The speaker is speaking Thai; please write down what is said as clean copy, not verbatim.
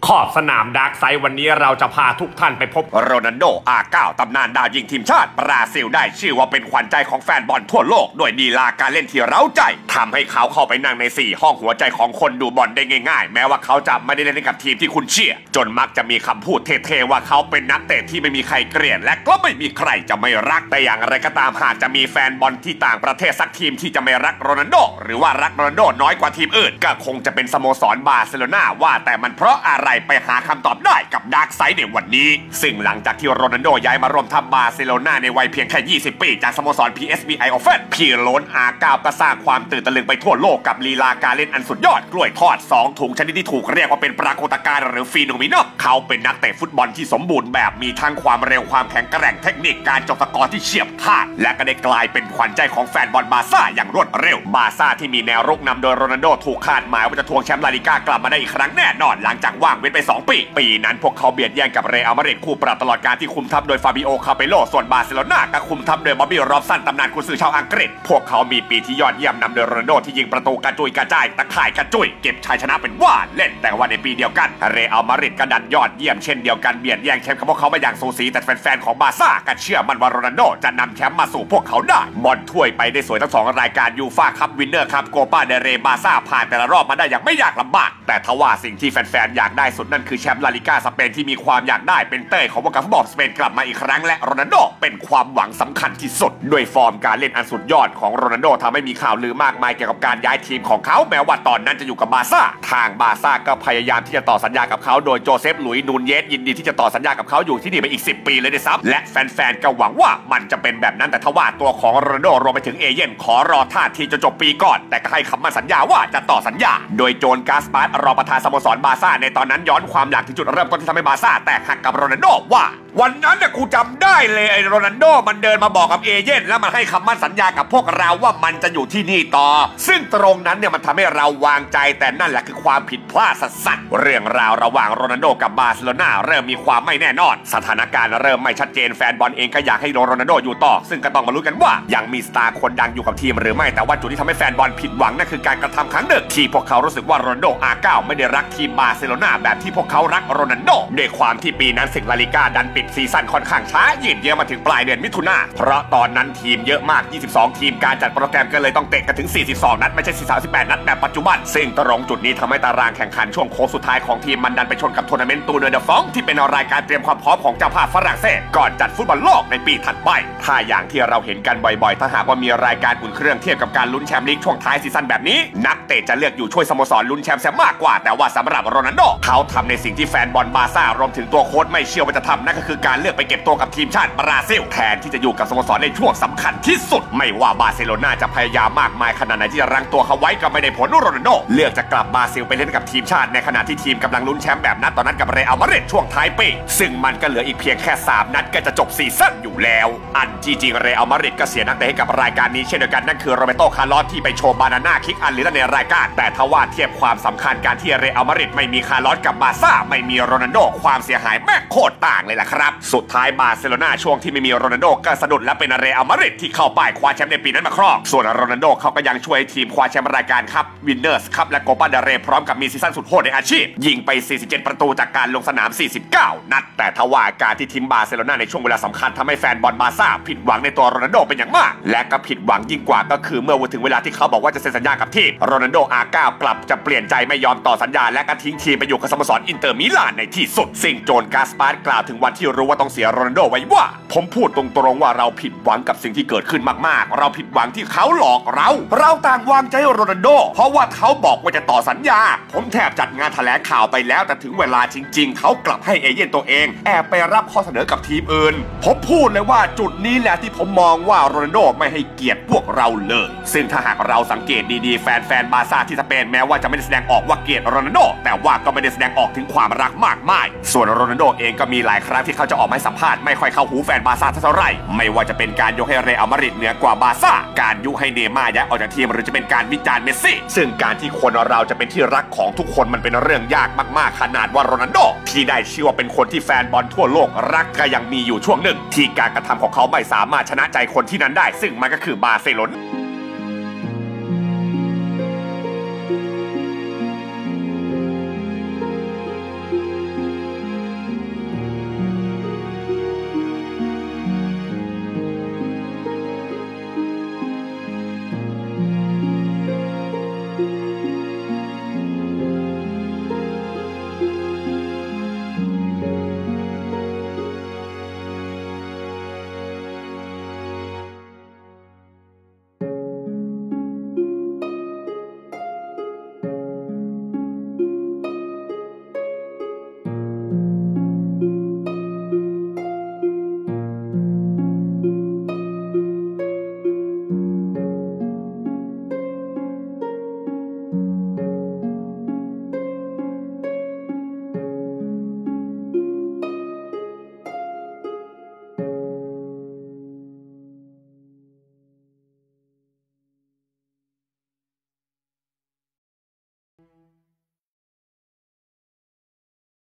อบสนามดาร์กไซด์วันนี้เราจะพาทุกท่านไปพบโรนัลโด R9 ตำนานดาวยิงทีมชาติบราซิลได้ชื่อว่าเป็นขวัญใจของแฟนบอลทั่วโลกด้วยลีลาการเล่นที่เร้าใจทำให้เขาเข้าไปนั่งใน4ห้องหัวใจของคนดูบอลได้ง่ายๆแม้ว่าเขาจะไม่ได้เล่นกับทีมที่คุณเชียร์จนมักจะมีคำพูดเท่ๆว่าเขาเป็นนักเตะที่ไม่มีใครเกลียดและก็ไม่มีใครจะไม่รักแต่อย่างไรก็ตามหากจะมีแฟนบอลที่ต่างประเทศสักทีมที่จะไม่รักโรนัลโดหรือว่ารักโรนัลโดน้อยกว่าทีมอื่นก็คงจะเป็นสโมสรบาร์เซโลนาว่าแต่มันเพราะอะไรไปหาคำตอบได้กับดาร์กไซด์ในวันนี้ซึ่งหลังจากที่โรนัลโดย้ายมาร่วมทัพบาร์เซโลนาในวัยเพียงแค่20 ปีจากสโมสร PSV Eindhoven พี่โลน R9 ก็สร้างความตื่นตะลึงไปทั่วโลกกับลีลาการเล่นอันสุดยอดกล้วยทอด2ถุงชนิดที่ถูกเรียกว่าเป็นปรากฏการณ์หรือฟีโนเมนาเขาเป็นนักเตะฟุตบอลที่สมบูรณ์แบบมีทั้งความเร็วความแข็งแกร่งเทคนิคการจบสกอร์ที่เฉียบขาดและก็ได้กลายเป็นขวัญใจของแฟนบอลบาร์ซ่าอย่างรวดเร็วบาร์ซ่าที่มีแนวรุกนำโดยโรนัลโดถูกคาดหมายว่าจะทวงแชมป์ลาลิก้ากลับมาได้อีกครั้งแน่นอนหลังจากว่างเว้นไป2 ปีนั้นพวกเขาเบียดแย่งกับเรอัลมาดริดคู่ปรับตลอดการที่คุมทัพโดยฟาบิโอ คาเปโลส่วนบาร์เซโลนาก็คุมทัพโดยบ๊อบบี้ ร็อบสันตำนานกุนซือชาวอังกฤษพวกเขามีปีที่ยอดเยี่ยมนำโดยโรนัลโดที่ยิงประตูกระจุยกระจายตะข่ายกระจุยเก็บชัยชนะเป็นว่าเล่นแต่ว่าในปีเดียวกันเรอัลมาดริดก็ดันยอดเยี่ยมเช่นเดียวกันเบียดแย่งแชมป์กับพวกเขามาอย่างสูสีแต่แฟนๆของบาร์ซ่าก็เชื่อมั่นว่าโรนัลโดจะนำแชมป์มาสู่พวกเขาได้บอลถ้วยไปได้สวยทั้ง2รายการยูฟ่าคัพวินเนอร์คัพโกปาเดเรบาร์ซ่าผ่านแต่ละรอบมาได้อย่างไม่ยากลำบากแต่ทว่าสิ่งที่แฟนๆอยากได้สุดนั่นคือแชมป์ลาลิก้าสเปนที่มีความอยากได้เป็นเต้ยของวงการฟุตบอลสเปนกลับมาอีกครั้งและโรนัลโดเป็นความหวังสำคัญที่สุดด้วยฟอร์มการเล่นอันสุดยอดของโรนัลโดทำให้มีข่าวลือมากมายเกี่ยวกับการย้ายทีมของเขาแม้ว่าตอนนั้นจะอยู่กับบาร์ซ่าทางบาร์ซ่าก็พยายามที่จะต่อสัญญากับเขาโดยโจเซฟหลุยส์นูนเยสยินดีที่จะต่อสัญญากับเขาอยู่ที่นี่ไปอีก10 ปีเลยด้วยซ้ำและแฟนๆก็หวังว่ามันจะเป็นแบบนั้นแต่ทว่าตัวของโรนัลโดรวมไปถึงเอเย่นขอรอท่าทีจนจบปีก่อนแต่ก็ให้คำมั่นสัญญาว่าจะต่อสัญญาโดยโจนกาสปาร์ตรองประธานสโมสรบาร์ซ่าในตอนนั้นย้อนความหลังถึงจุดเริ่มต้นที่ทำให้บาร์ซ่าแตกหักกับโรนัลโดว่าวันนั้นน่ะกูจำได้เลยไอ้โรนัลโดมันเดินมาบอกกับเอเย่นแล้วมันให้คำมั่นสัญญากับพวกเราว่ามันจะอยู่ที่นี่ต่อซึ่งตรงนั้นเนี่ยมันทำให้เราวางใจแต่นั่นแหละคือความผิดพลาดสัสๆเรื่องราวระหว่างโรนัลโดกับบาร์เซโลนาเริ่มมีความไม่แน่นอนสถานการณ์เริ่มไม่ชัดเจนแฟนบอลเองก็อยากให้โรนัลโดอยู่ต่อซึ่งก็ต้องมาลุ้นกันว่ายังมีสตาร์คนดังอยู่กับทีมหรือไม่แต่ว่าจุดที่ทำให้แฟนบอลผิดหวังนั่นคือการกระทำครั้งหนึ่งที่พวกเขารู้สึกว่าโรนัลโด R9 ไม่ได้รักทีมบาร์เซโลนาแบบที่พวกเขารักโรนัลโดด้วยความที่ปีนั้นศึกลาลิก้าดันปิดซีซั่นค่อนข้างช้ายืดเยื้อมาถึงปลายเดือนมิถุนายนเพราะตอนนั้นทีมเยอะมาก22 ทีมการจัดโปรแกรมก็เลยต้องเตะกันถึง42 นัดไม่ใช่38 นัดแบบปัจจุบันซึ่งตรงจุดนี้ทำให้ตารางแข่งขันช่วงโค้งสุดท้ายของทีมมันดันไปชนกับทัวร์นาเมนต์ตูเนอร์เดฟองที่เป็นรายการเตรียมความพร้อมของเจ้าภาพฝรั่งเศสก่อนจัดฟุตบอลโลกในปีถัดไปถ้าอย่างที่เราเห็นกันบ่อยๆถ้าหากว่ามีรายการอุ่นเครื่องเทียบกับการลุ้นแชมป์ลีกช่วงท้ายซีซั่นแบบนี้นักเตะจะเลือกอยู่ช่วยสโมสรลุ้นแชมป์มากกว่าแต่ว่าสำหรับโรนัลโดเขาทำในสิ่งที่แฟนบอลบาร์ซ่ารวมถึงตัวโค้ชไม่เชื่อว่าจะทำนั่นก็คือการเลือกไปเก็บตัวกับทีมชาติบราซิลแทนที่จะอยู่กับสโมสรในช่วงสำคัญที่สุดไม่ว่าบาร์เซโลนาจะพยายามมากมายขนาดไหนที่จะรั้งตัวเขาไว้ก็ไม่ได้ผลโรนัลโดเลือกจะกลับบราซิลไปเล่นกับทีมชาติในขณะที่ทีมกำลังลุ้นแชมป์แบบนัดต่อนัดกับเรอัลมาดริดช่วงท้ายปีซึ่งมันก็เหลืออีกเพียงแค่3 นัดก็จะจบซีซั่นอยู่แล้วอันจริงเรอัลมาดริดก็เสียนักเตะให้กับรายการนี้เช่นเดียวกันนั่นคือโรเบโต คาร์ลอสที่ไปโชว์บานาน่าคิกอันลีในรายการแต่ทว่าเทียบความสำคัญการที่เรอัลมาดริดไม่มีคาร์ลอสกับบาร์ซ่าไม่มีโรนัลโดความเสียหายแม่โคตรต่างเลยล่ะครับสุดท้ายบาร์เซโลนาช่วงที่ไม่มีโรนัลโดก็สะดุดและเป็นเรอัลมาดริดที่เข้าป้ายคว้าแชมป์ในปีนั้นมาครองส่วนโรนัลโดเขาก็ยังช่วยทีมคว้าแชมป์รายการคัพวินเนอร์สคัพและโกปาเดเรพร้อมกับมีซีซั่นสุดโหดในอาชีพยิงไป47 ประตูจากการลงสนาม49 นัดแต่ทว่าการที่ทีมบาร์เซโลนาในช่วงเวลาสำคัญทำให้แฟนบอลบาร์ซ่าผิดหวังในตัวโรนัลโดเป็นอย่างมากและก็ผิดหวังยิ่งกว่าก็คือเมื่อถึงเวลาที่เขาบอกว่าจะเซ็นสัญญากับทีมโรนัลโด R9 กลับจะเปลี่ยนใจไม่ยอมต่อสัญญาและก็ทิ้งทีมไปอยู่กับสโมสรอินเตอร์มิลานในที่สุดสิ่งโจนกาสปาร์ตกล่าวถึงวันที่รู้ว่าต้องเสียโรนัลโดไว้ว่าผมพูดตรงๆว่าเราผิดหวังกับสิ่งที่เกิดขึ้นมากๆเราผิดหวังที่เขาหลอกเราต่างวางใจโรนัลโดเพราะว่าเขาบอกว่าจะต่อสัญญาผมแทบจัดงานแถลงข่าวไปแล้วแต่ถึงเวลาจริงๆเขากลับให้เอเย่นตัวเองแอบไปรับข้อเสนอกับทีมอื่นผมพูดเลยว่าจุดนี้แหละที่ผมมองว่าโรนัลโดไม่ให้เกียรติพวกเราเลยซึ่งถ้าหากเราสังเกตดีๆแฟนบาร์ซ่าที่สเปนแม้ว่าจะไม่ได้แสดงออกว่าเกลียดโรนัลโดแต่ว่าก็ไม่ได้แสดงออกถึงความรักมากมายส่วนโรนัลโดเองก็มีหลายครั้งที่เขาจะออกมาให้สัมภาษณ์ไม่ค่อยเข้าหูแฟนบาร์ซ่าเท่าไหร่ไม่ว่าจะเป็นการยกให้เรอัลมาดริดเหนือกว่าบาร์ซ่าการยุให้เนย์ม่าร์ย้ายออกจากทีมหรือจะเป็นการวิจารณ์เมสซี่ซึ่งการที่คนเราจะเป็นที่รักของทุกคนมันเป็นเรื่องยากมากๆขนาดว่าโรนัลโดที่ได้ชื่อว่าเป็นคนที่แฟนบอลทั่วโลกรักก็ยังมีอยู่ช่วงหนึ่งที่การกระทำของเขาไม่สามารถชนะใจคนที่นั้นได้ซึ่งมันก็คือบาร์เซโลนา